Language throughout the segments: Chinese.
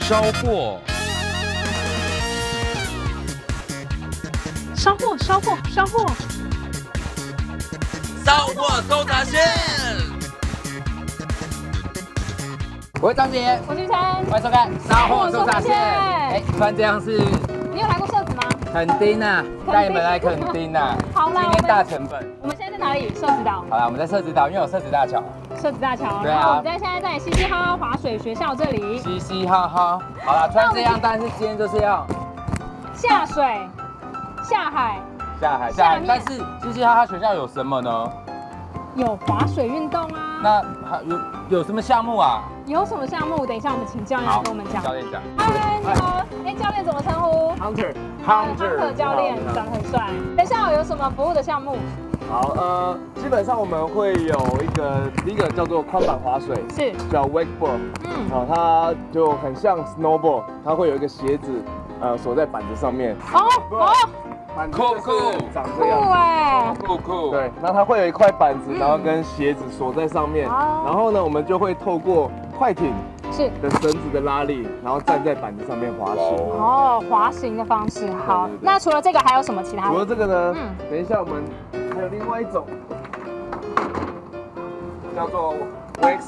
烧货， 烧货，烧货，烧货， 烧货搜查线。 我是张杰， 我是玉成， 欢迎收看《烧货搜查线》。哎，穿这样是你有来过社子吗？ 垦丁啊，带你们来垦丁啊。 好啦， 今天大成本。 我们现在在哪里？社子岛。 好啦，我们在社子岛，因为有社子大桥。 社子大桥。 对啊。 然后我们现在在嘻嘻哈哈滑水学校这里。 嘻嘻哈哈。好啦，穿这样，但是今天就是要下水、下海。 下海。但是嘻嘻哈哈学校有什么呢？ 有滑水运动啊。 那还有什么项目啊？ 有什么项目？等一下我们请教练来跟我们讲。 教练讲。 嗨，你好。哎，教练怎么称呼 ？Hunter 教练长得很帅。学校有什么服务的项目？ 好，基本上我们会有第一个叫做宽板滑水， 是叫 wakeboard，它就很像 snowboard， 它会有一个鞋子，锁在板子上面。板子长这样子， 酷。 对，那它会有一块板子，然后跟鞋子锁在上面，然后呢，我们就会透过快艇的绳子的拉力，然后站在板子上面滑行。 哦，滑行的方式。好，那除了这个还有什么其他的？ 除了这个呢，等一下我们还有另外一种，叫做 wake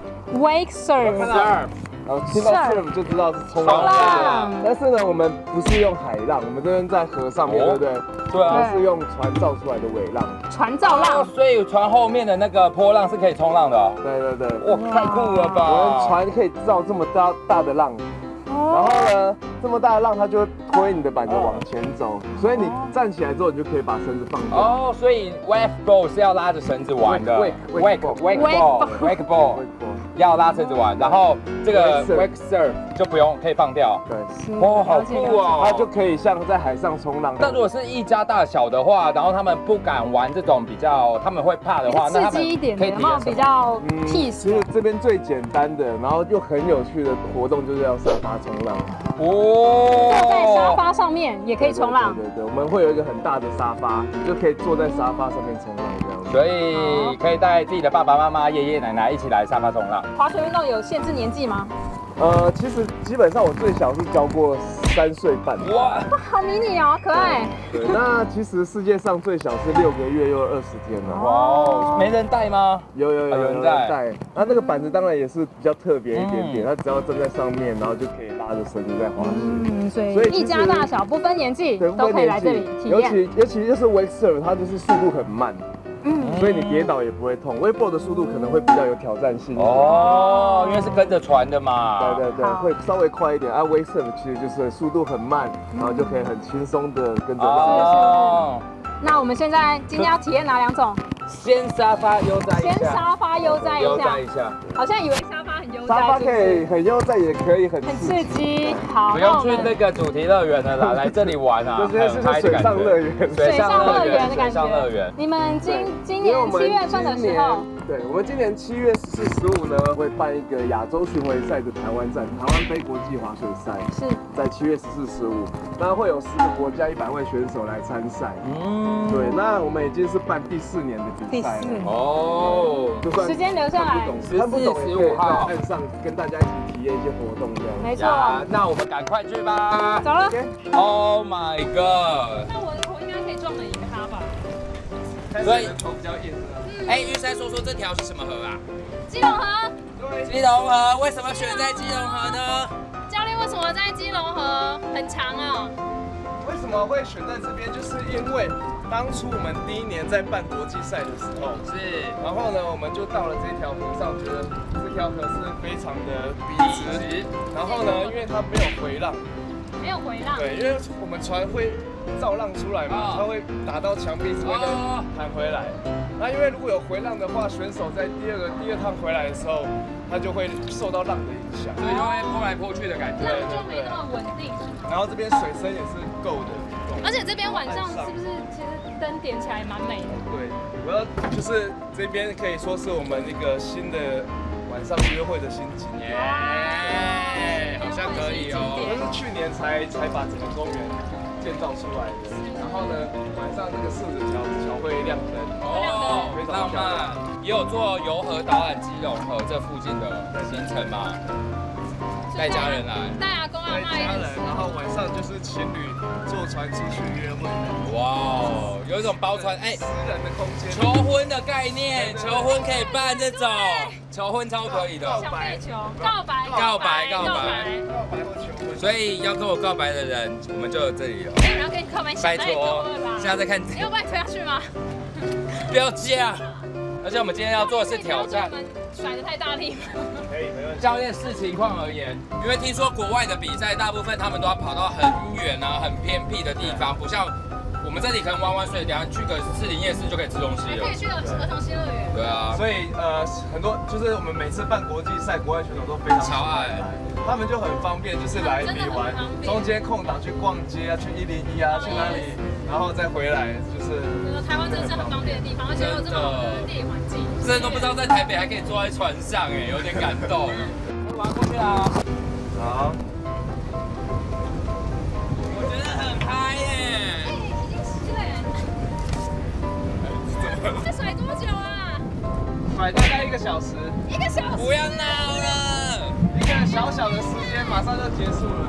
surf。然后听到 surf 就知道是冲浪，但是呢，我们不是用海浪，我们这边在河上面，对不对？对啊，是用船造出来的尾浪。 船造浪， 所以船后面的那个波浪是可以冲浪的。 对， 哇，太酷了吧！ 我们船可以造这么大的浪，然后呢，这么大的浪它就会推你的板子往前走，所以你站起来之后，你就可以把绳子放掉。 哦，所以 wakeboard 是要拉着绳子玩的。wakeboard 要拉绳子玩，然后这个 wake surf 就不用，可以放掉。 对， 哇，好酷哦！ 它就可以像在海上冲浪。 那如果是一家大小的话，然后他们不敢玩这种比较，他们会怕的话，那他们刺激一点的，有没有比较 peace？ 其实这边最简单的，然后又很有趣的活动就是要沙发冲浪。 哦，坐在沙发上面也可以冲浪。 对，我们会有一个很大的沙发，你就可以坐在沙发上面冲浪这样子。 所以可以带自己的爸爸妈妈、爷爷奶奶一起来沙发冲浪。 滑水运动有限制年纪吗？ 其实基本上我最小是教过3岁半。哇， 好迷你哦，可爱。 对，那其实世界上最小是6个月又20天了。 哇，没人带吗？ 有人带。那个板子当然也是比较特别一点点，它只要站在上面，然后就可以拉着绳子在滑行。 所以一家大小不分年纪都可以来这里体验。 尤其就是 wake surf， 它就是速度很慢。所以你跌倒也不会痛。wakeboard 的速度可能会比较有挑战性哦，因为是跟着船的嘛。 对，会稍微快一点。wake surf 其实就是速度很慢，然后就可以很轻松的跟着浪。 那我们现在今天要体验哪2种？ 先沙发悠哉一下。 先沙发悠哉一下。好像以为沙发很悠哉。 沙发可以很悠哉，也可以很刺激。好， 不用去那个主题乐园了啦，来这里玩啊， 这是水上乐园。 水上乐园的感觉。 水上乐园。 你们今年7月份的时候， 对，我们今年7月14、15呢会办一个亚洲巡回赛的台湾站，台湾杯国际滑水赛，是在7月14、15，那会有10个国家100位选手来参赛。对，那我们已经是办第4年的比赛了。 哦， 就算时间留下来， 看不懂15号岸上跟大家一起体验一些活动这样。 没错， 那我们赶快去吧。 走了。 Oh my god！ 那我应该可以撞得赢他吧？ 所以头比较硬。哎，玉山说这条是什么河啊？ 基隆河。 对，基隆河。为什么选在基隆河呢？ 教练为什么在基隆河？很长啊。 为什么会选在这边？就是因为当初我们第1年在办国际赛的时候，然后呢，我们就到了这条河上，觉得这条河是非常的笔直。然后呢，因为它没有回浪，对，因为我们船会造浪出来嘛，它会打到墙壁这边再弹回来。那因为如果有回浪的话，选手在第二趟回来的时候，他就会受到浪的影响， 所以就会泼来泼去的感觉， 就没那么稳定。 然后这边水深也是够的， 而且这边晚上是不是其实灯点起来蛮美的？ 对，主要就是这边可以说是我们一个新的晚上约会的新景点， 好像可以哦。 我们是去年才把整个公园建造出来的，然后呢，晚上这个40条会亮灯，哦，非常漂亮。 也有做游河导览基隆河这附近的行程嘛。 带家人来， 带阿公阿妈一起， 然后晚上就是情侣坐船出去约会。 哇哦，有一种包船私人的空间， 求婚的概念，求婚可以办这种，求婚超可以的， 小飞球，告白或求婚。 所以要跟我告白的人，我们就有这里了。 然后跟你告白， 拜托，现在在看， 你要把你推下去吗？ 不要这样。而且我们今天要做的是挑战， 甩得太大力吗？ 可以，没问题。 教练视情况而言，因为听说国外的比赛大部分他们都要跑到很远啊、很偏僻的地方，不像我们这里可能玩玩水，等下去个士林夜市就可以吃东西了。 可以去儿童新乐园。 对啊， 所以很多就是我们每次办国际赛，国外选手都非常超爱， 他们就很方便，就是来比完，中间空档去逛街啊，去101啊，去哪里，然后再回来，就是。 台湾真的是很方便的地方，而且有这么好的地理环境。 真的都不知道在台北还可以坐在船上，哎，有点感动。玩过去啊！ 好。 我觉得很嗨耶！ 已经10了。这甩多久啊？ 甩大概1个小时。 1个小时？ 不要闹了！ 一个小小的时间马上就结束了。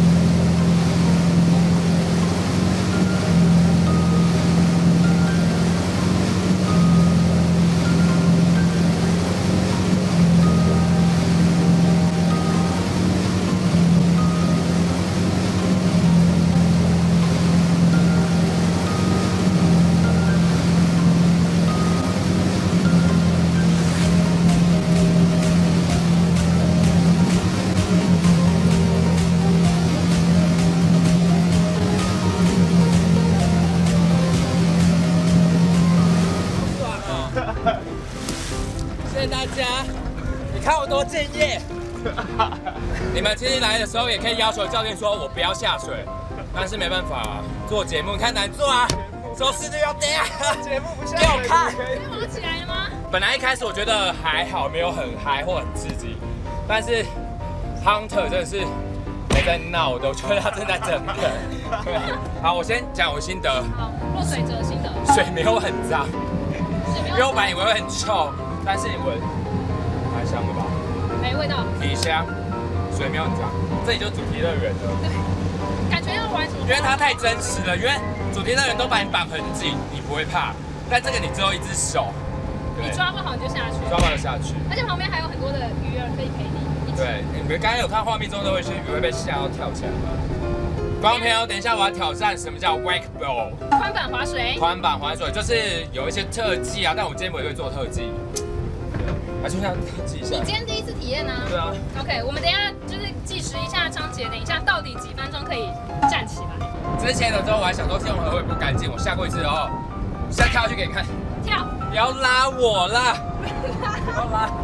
谢谢大家，你看我多敬业。你们其实来的时候也可以要求教练说我不要下水，但是没办法、啊，做节目你看难做啊，收视率要跌啊。 节目不下给我看。 毛起来了吗？ 本来一开始我觉得还好，没有很嗨或很刺激，但是 Hunter 真的是没在闹的，我觉得他正在整人。好，我先讲我心得。 好，落水者心得。 水没有很脏，因为我本来以为会很臭，但是你闻蛮香的吧？ 没味道。 体香，水没有很脏，这里就主题乐园了。 对，感觉要玩什么？ 因为它太真实了，因为主题乐园都把你绑很紧，你不会怕，但这个你只有一只手， 你抓不好你就下去， 抓不好就下去。 而且旁边还有很多的鱼儿可以陪你。 对，你们刚刚有看画面中都会有些鱼会被吓到跳起来吗？观众朋友，等一下我要挑战什么叫 wakeboard 宽板滑水。 宽板滑水就是有一些特技啊，但我今天不会做特技。来，就像特技一下。 你今天第一次体验呢？ 对啊。 OK， 我们等一下就是计时一下，张杰，等一下到底几分钟可以站起来？ 之前的时候我还想说天龙河会不干净，我下过一次哦，现在跳下去给你看。 跳。 不要拉我啦！不要拉。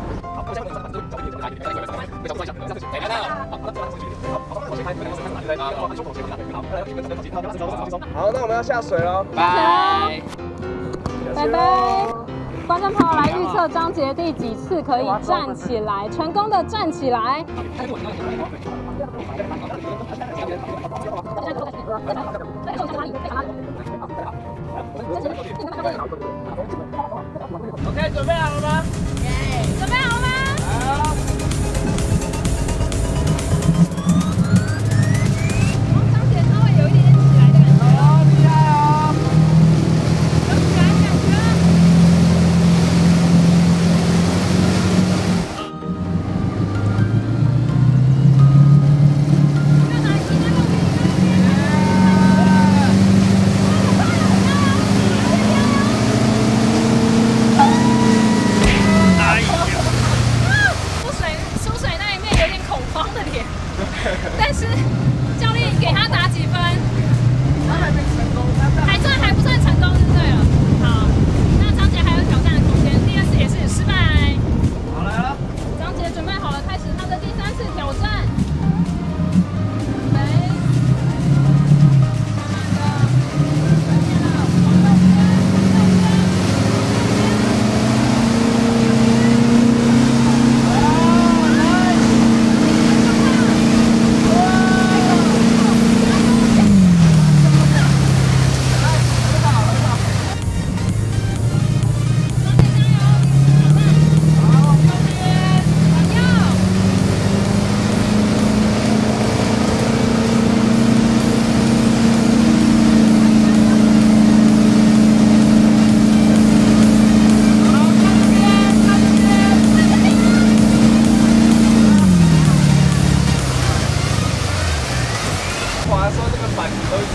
好，那我们要下水了， 拜拜拜。观众朋友来预测张杰第几次可以站起来，成功的站起来。 OK， 准备好了吗？ 准备好了吗？ 好。 张杰稍微有一点点起来的感觉。 好厉害哦！ 有起来的感觉。在哪里？在那边。但是教练给他打几分？ 他还没成功， 还不算成功就对了。好，那张杰还有挑战的空间，第二次也是失败。 好来了， 张杰准备好了，开始他的第3次挑战。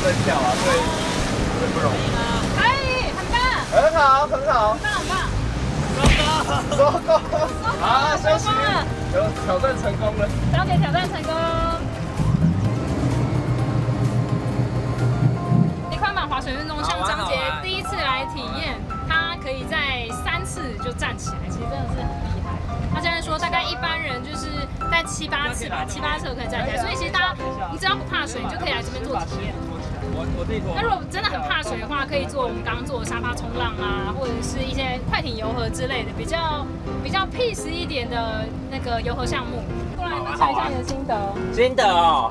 在跳啊，所以特别不容易。 可以，很棒， 很好，很好， 很棒，很棒。 收工，好，休息，有挑战成功了。 张姐挑战成功。立宽板滑水运动像张杰第一次来体验，他可以在3次就站起来，其实真的是很厉害。他现在说大概一般人就是在7、8次吧，7、8次可以站起来，所以其实大家你只要不怕水，你就可以来这边做体验。那如果真的很怕水的话，可以做我们刚刚做的沙发冲浪啊，或者是一些快艇游河之类的，比较 peace 一点的那个游河项目。过来分享一下你的心得。 心得哦，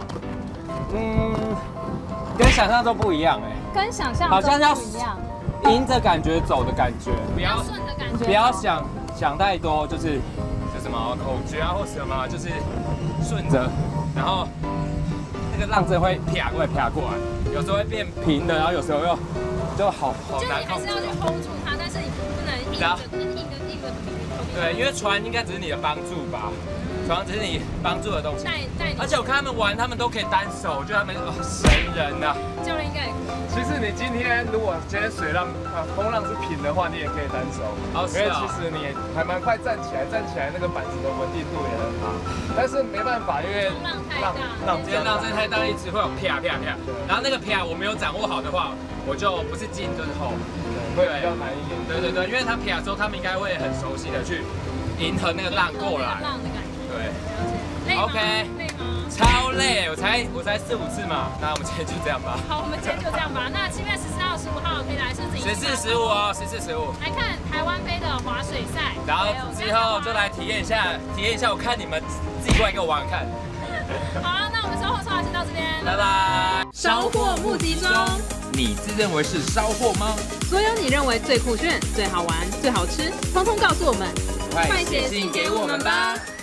跟想象中不一样哎， 跟想象好像要不一样， 迎着感觉走的感觉， 不要顺着感觉， 不要想太多，就是什么口诀啊或什么，就是顺着，然后那个浪真的会啪过来啪过来。有时候会变平的，然后有时候又就好难控制。就是你还是要去 hold 住它，但是你不能硬的。对，因为船应该只是你的帮助吧，船只是你帮助的东西。而且我看他们玩，他们都可以单手，我觉得他们神人呐。教练应该也可以。 其实你今天如果今天水浪风浪是平的话，你也可以单手。因为其实你还蛮快站起来那个板子的稳定度也很好。但是没办法，因为浪真的太大，一直会有啪啪啪。然后那个啪我没有掌握好的话，我就不是进就是后， 会比较难一点。 对，因为他啪之后，他们应该会很熟悉的去迎合那个浪过来。 浪的感觉。 对。 累吗 ？OK。 累吗？ 超累，我才4、5次嘛。那我们今天就这样吧。 好，我们今天就这样吧。那7月14号、15号可以来 14、15哦，14、15。 来看台湾杯的滑水赛， 然后之后就来体验一下，我看你们自己过来给我玩玩看。 好啊，那我们收获先到这边， 拜拜。 收获募集中， 你自认为是烧货吗？ 所有你认为最酷炫、最好玩、最好吃，通通告诉我们， 快写信给我们吧。